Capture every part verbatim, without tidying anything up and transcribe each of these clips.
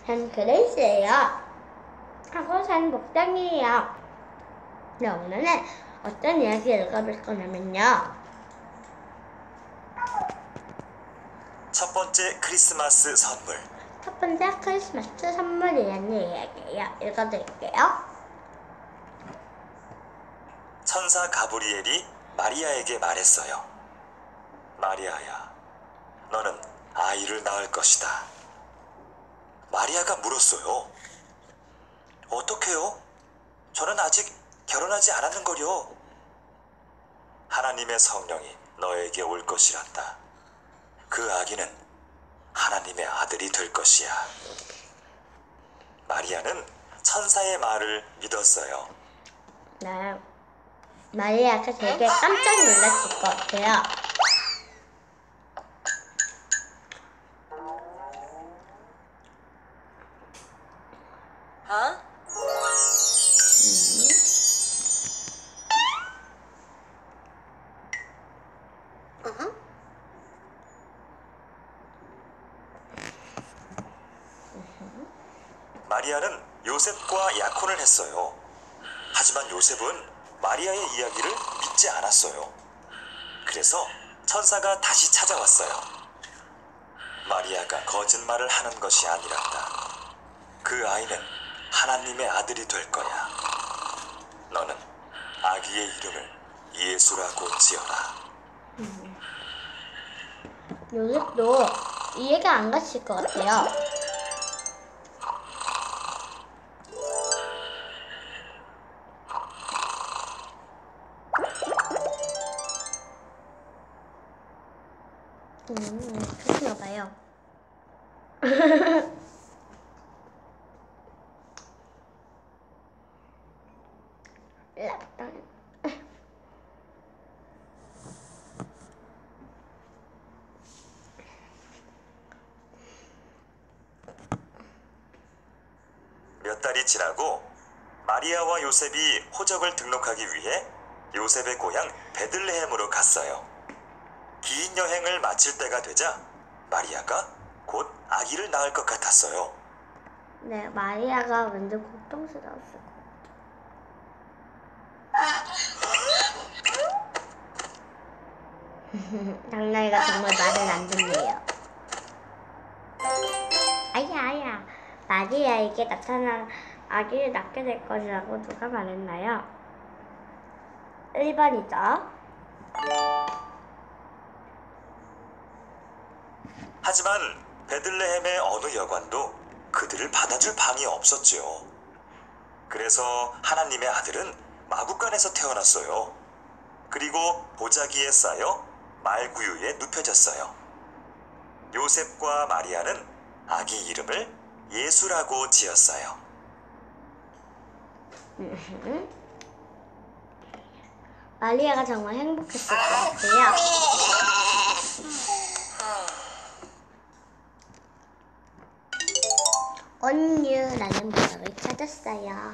전 그레이스예요. 하고 산 목장이에요. 네, 오늘은 어떤 이야기 읽어볼 거냐면요. 첫 번째 크리스마스 선물. 첫 번째 크리스마스 선물이라는 이야기예요. 읽어드릴게요. 천사 가브리엘이 마리아에게 말했어요. 마리아야, 너는 아이를 낳을 것이다. 마리아가 물었어요. 어떡해요? 저는 아직 결혼하지 않았는걸요. 하나님의 성령이 너에게 올 것이란다. 그 아기는 하나님의 아들이 될 것이야. 마리아는 천사의 말을 믿었어요. 네, 마리아가 되게 깜짝 놀랐을 것 같아요. 어? 마리아는 요셉과 약혼을 했어요. 하지만 요셉은 마리아의 이야기를 믿지 않았어요. 그래서 천사가 다시 찾아왔어요. 마리아가 거짓말을 하는 것이 아니란다. 그 아이는 하나님의 아들이 될 거야. 너는 아기의 이름을 예수라고 지어라. 음. 요셉도 이해가 안 갔을 것 같아요. 음, 그런가 봐요. 몇 달이 지나고 마리아와 요셉이 호적을 등록하기 위해 요셉의 고향 베들레헴으로 갔어요. 긴 여행을 마칠 때가 되자 마리아가 곧 아기를 낳을 것 같았어요. 네, 마리아가 완전 걱정스러웠을 것 같아요. 장난이가 정말 말을 안 듣네요. 아야 아야, 마리아에게 나타난 아기를 낳게 될 것이라고 누가 말했나요? 일 번이죠. 하지만 베들레헴의 어느 여관도 그들을 받아줄 방이 없었지요. 그래서 하나님의 아들은 마구간에서 태어났어요. 그리고 보자기에 쌓여 말구유에 눕혀졌어요. 요셉과 마리아는 아기 이름을 예수라고 지었어요. 마리아가 정말 행복했을 것 같아요. 온유라는 목적을 찾았어요.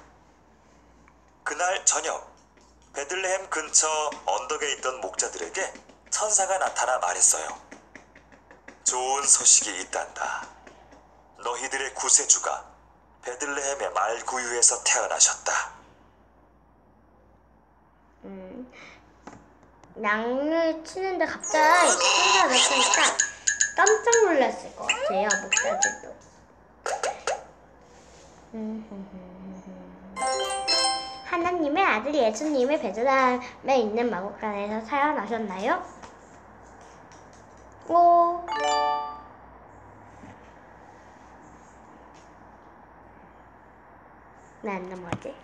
그날 저녁 베들레헴 근처 언덕에 있던 목자들에게 천사가 나타나 말했어요. 좋은 소식이 있단다. 너희들의 구세주가 베들레헴의 말구유에서 태어나셨다. 음, 양을 치는데 갑자기 천사가 나타나니까 깜짝 놀랐을 것 같아요, 목사들도. 하나님의 아들 예수님이 베들레헴에 있는 마구간에서 태어나셨나요? 오. 왜 안 넘어지?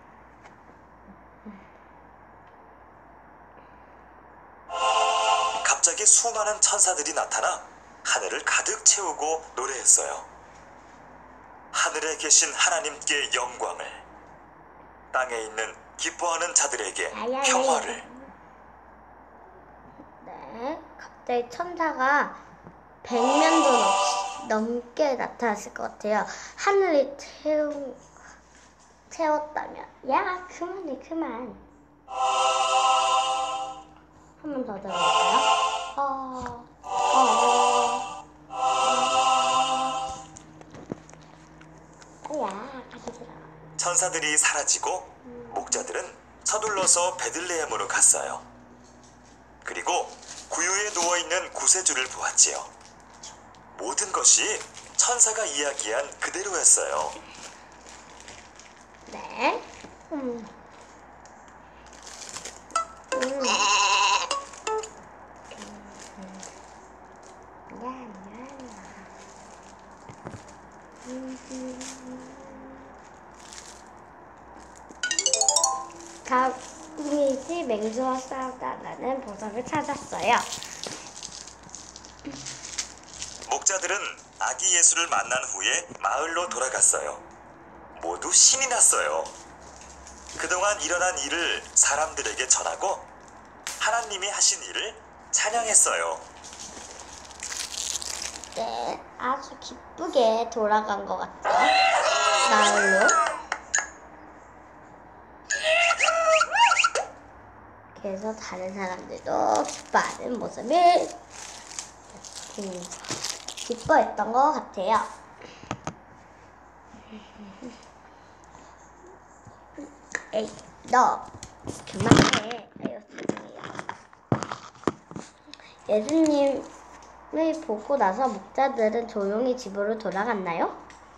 갑자기 수많은 천사들이 나타나 하늘을 가득 채우고 노래했어요. 하늘에 계신 하나님께 영광을, 땅에 있는 기뻐하는 자들에게 야야야. 평화를. 네, 갑자기 천사가 백면도 넘, 넘게 나타났을 것 같아요. 하늘이 채우, 채웠다면. 야, 그만해, 그만. 한 번 더 들어볼까요? 어, 어, 어. 천사들이 사라지고 목자들은 서둘러서 베들레헴으로 갔어요. 그리고 구유에 누워있는 구세주를 보았지요. 모든 것이 천사가 이야기한 그대로였어요. 네. 음. 음. 다윗이 맹수와 싸우다가는 보석을 찾았어요. 목자들은 아기 예수를 만난 후에 마을로 돌아갔어요. 모두 신이 났어요. 그동안 일어난 일을 사람들에게 전하고 하나님이 하신 일을 찬양했어요. 네, 아주 기쁘게 돌아간 것 같죠? 마을로. 그래서 다른 사람들도 기뻐하는 모습을 음, 기뻐했던 것 같아요. 에이, 너 그만해. 아유, 죄송해요. 예수님을 보고 나서 목자들은 조용히 집으로 돌아갔나요?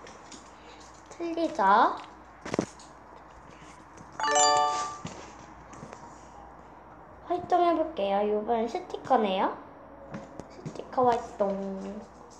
틀리죠? 활동해볼게요. 이번엔 스티커네요. 스티커 활동.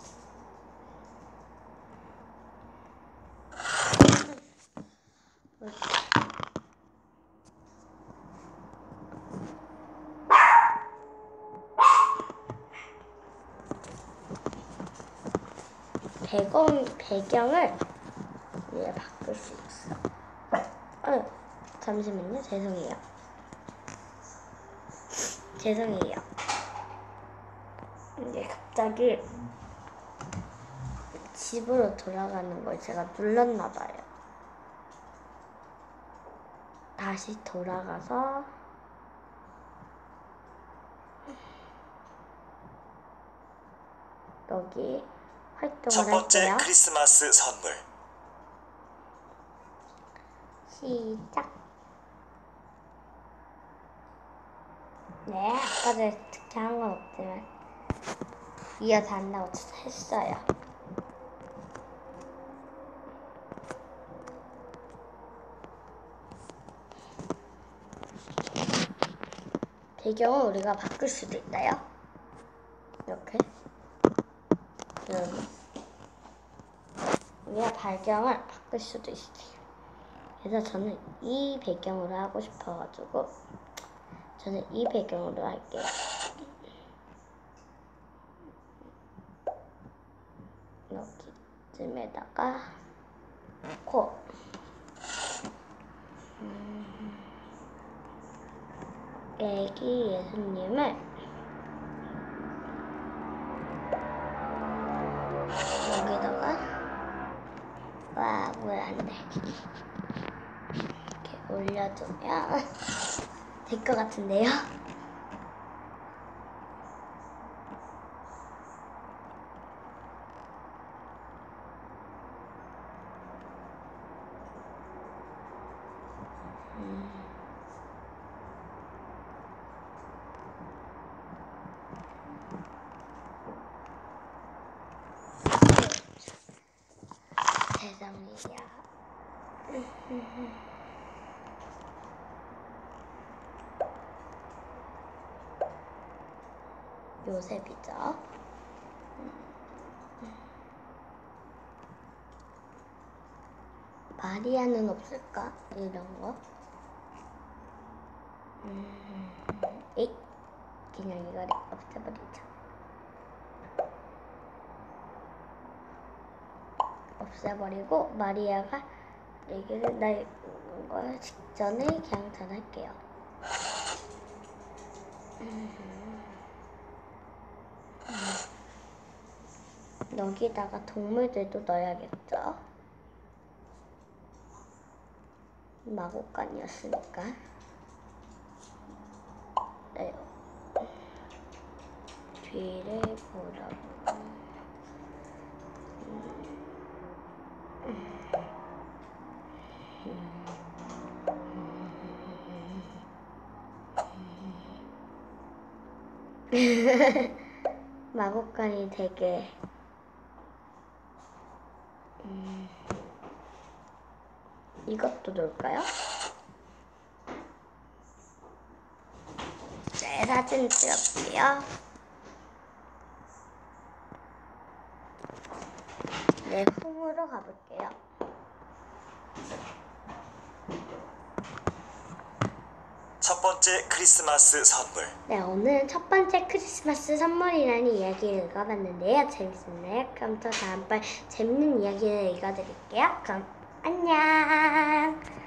배경, 배경을 예, 바꿀 수 있어. 어, 잠시만요. 죄송해요. 죄송해요. 이제 갑자기 집으로 돌아가는 걸 제가 눌렀나 봐요. 다시 돌아가서 여기 활동을 첫 번째 할게요. 크리스마스 선물. 시작. 네, 아까 전에 특히 한 건 없지만 이어서 한다고 했어요. 배경을 우리가 바꿀 수도 있나요? 이렇게. 여러분. 우리가 배경을 바꿀 수도 있어요. 그래서 저는 이 배경으로 하고 싶어가지고 저는 이 배경으로 할게요. 여기쯤에다가 코. 음, 애기 예수님을 여기다가 와, 물 안 돼. 이렇게 올려두면 될 것 같은데요? 음. 죄송해요. 요셉이죠. 마리아는 없을까? 이런 거. 음, 에이, 그냥 이걸 없애버리자. 없애버리고 마리아가 얘기를 날 걸 직전에 그냥 전할게요. 음, 음. 여기다가 동물들도 넣어야겠죠? 마곡간이었으니까. 네. 뒤를 보라고. 음. 음. 마곡간이 되게 음, 이것도 넣을까요? 네, 사진 찍을게요. 네, 홈으로 가볼게요. 첫 번째 크리스마스 선물. 네, 오늘 첫 번째 크리스마스 선물이라는 이야기를 읽어봤는데요. 재밌었나요? 그럼 또 다음번 재밌는 이야기를 읽어드릴게요. 그럼 안녕!